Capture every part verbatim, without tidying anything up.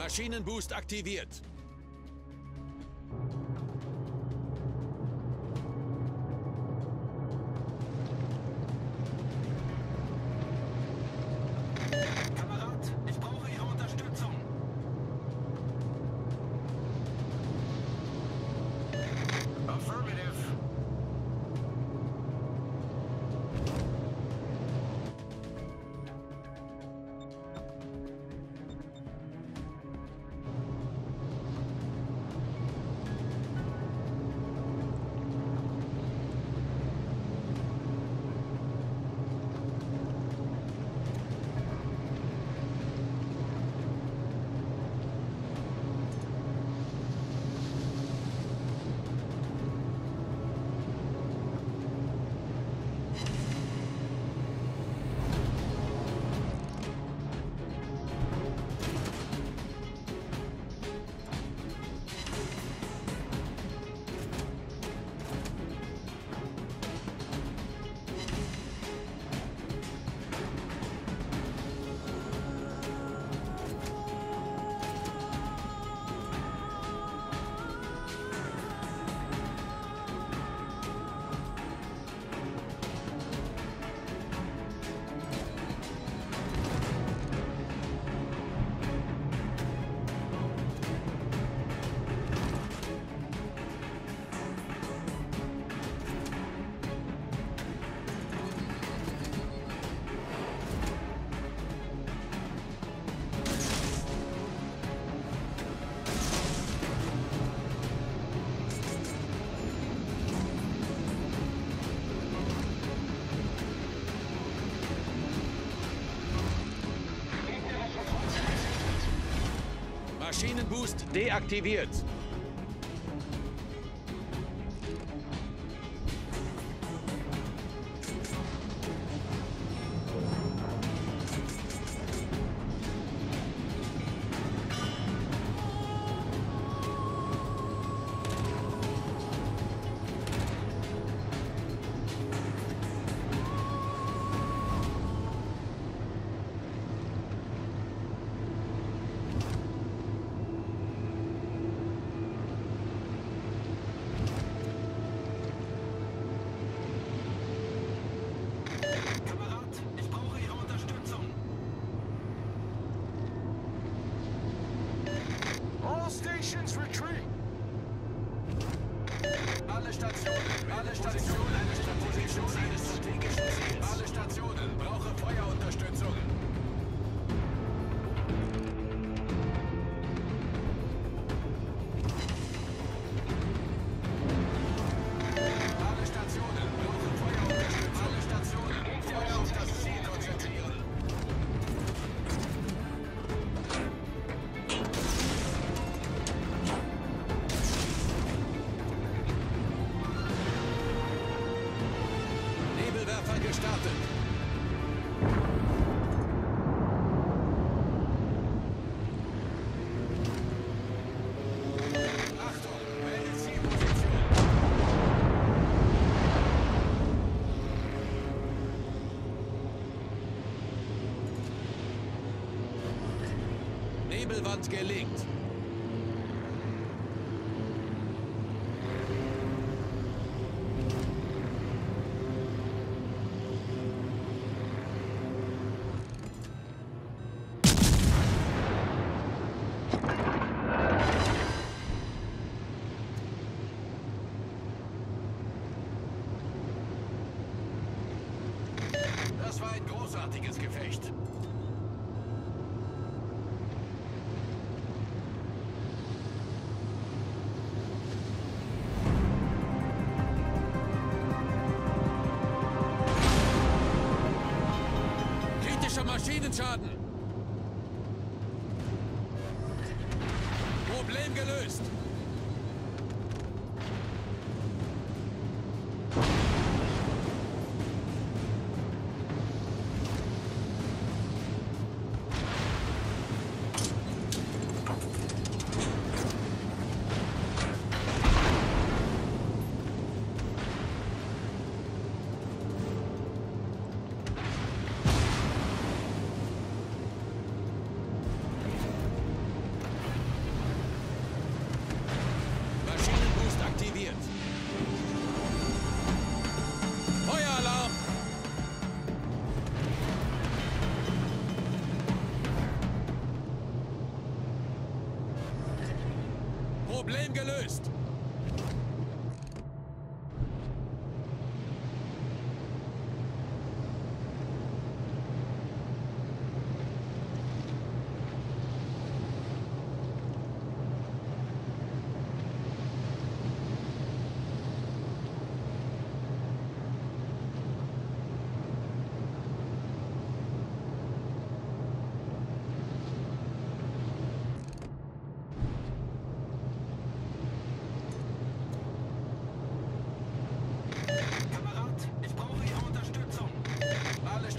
Maschinenboost aktiviert. Kamerad, ich brauche Ihre Unterstützung. Affirmative. Maschinenboost deaktiviert. Stations retreat. Alle Stationen, alle Stationen, alle Position eines strategischen Ziels. Alle Stationen, brauche Feuerunterstützung. Alle Stationen, brauche Feuerunterstützung. Alle Stationen, Feuer auf das Ziel konzentrieren. Gestartet. Achtung, wählen Sie Position. Nebelwand gelegt. Das war ein großartiges Gefecht. Kritischer Maschinenschaden. Problem gelöst.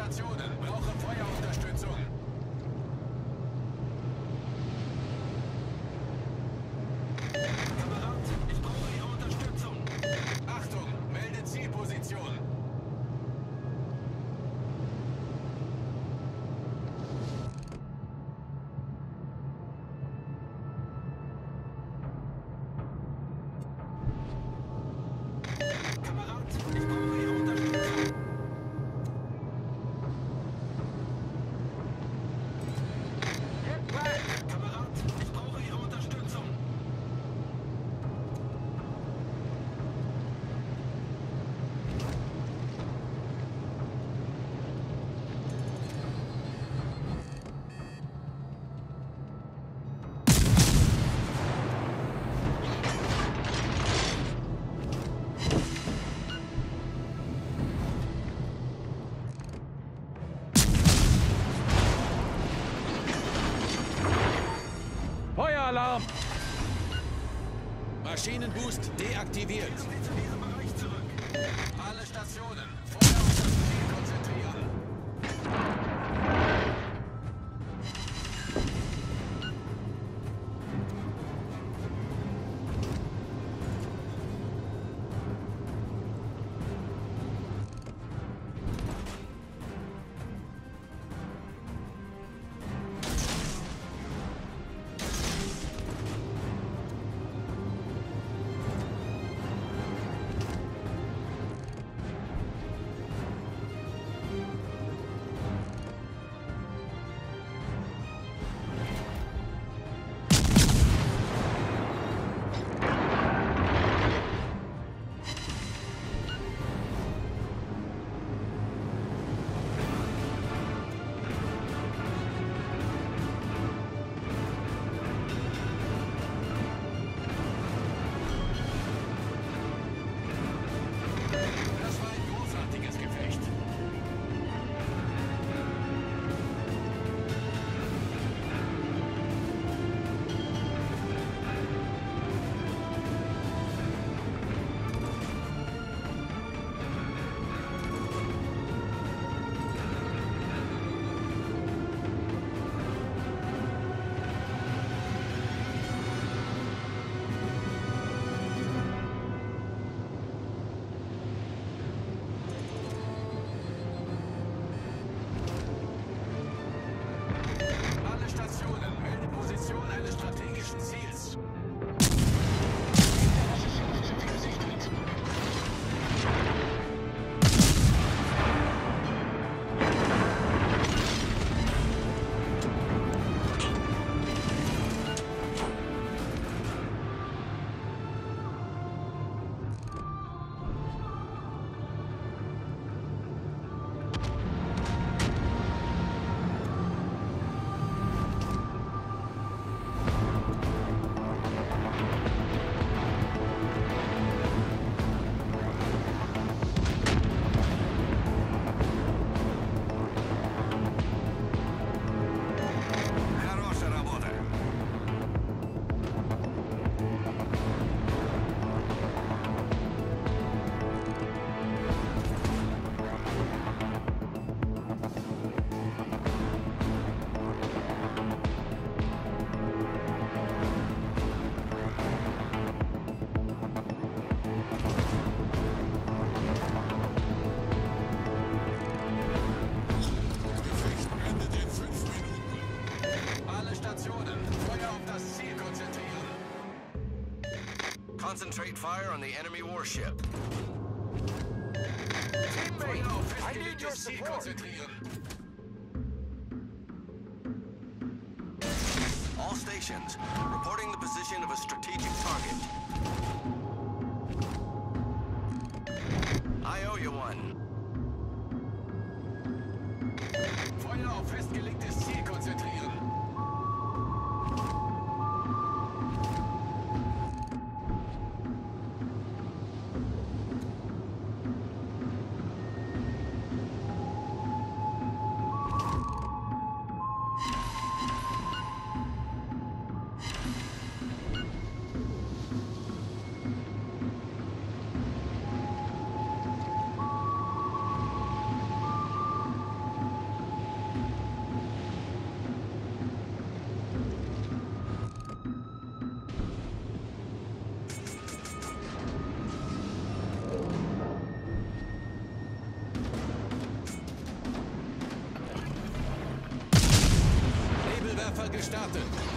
Stationen, brauche Feuerunterstützung. Kamerad, ich brauche Ihre Unterstützung. Achtung, melde Zielposition. Kamerad, ich brauche Ihre Unterstützung. Kamerad, ich brauche Ihre Unterstützung. Feueralarm! Maschinenboost deaktiviert. Kehren Sie zu diesem Bereich zurück. Alle Stationen, Feuer auf das Ziel konzentrieren. Das war ein großartiges Gefecht. Alle Stationen, melde Position eines strategischen Ziels. Хорошая работа. Alle Stationen, Feuer auf das Ziel konzentrieren. Concentrate fire on the enemy warship. Feuer auf festgelegtes Ziel konzentrieren. All stations, reporting the position of a strategic target. I owe you one. Feuer auf festgelegtes Ziel konzentrieren. starten.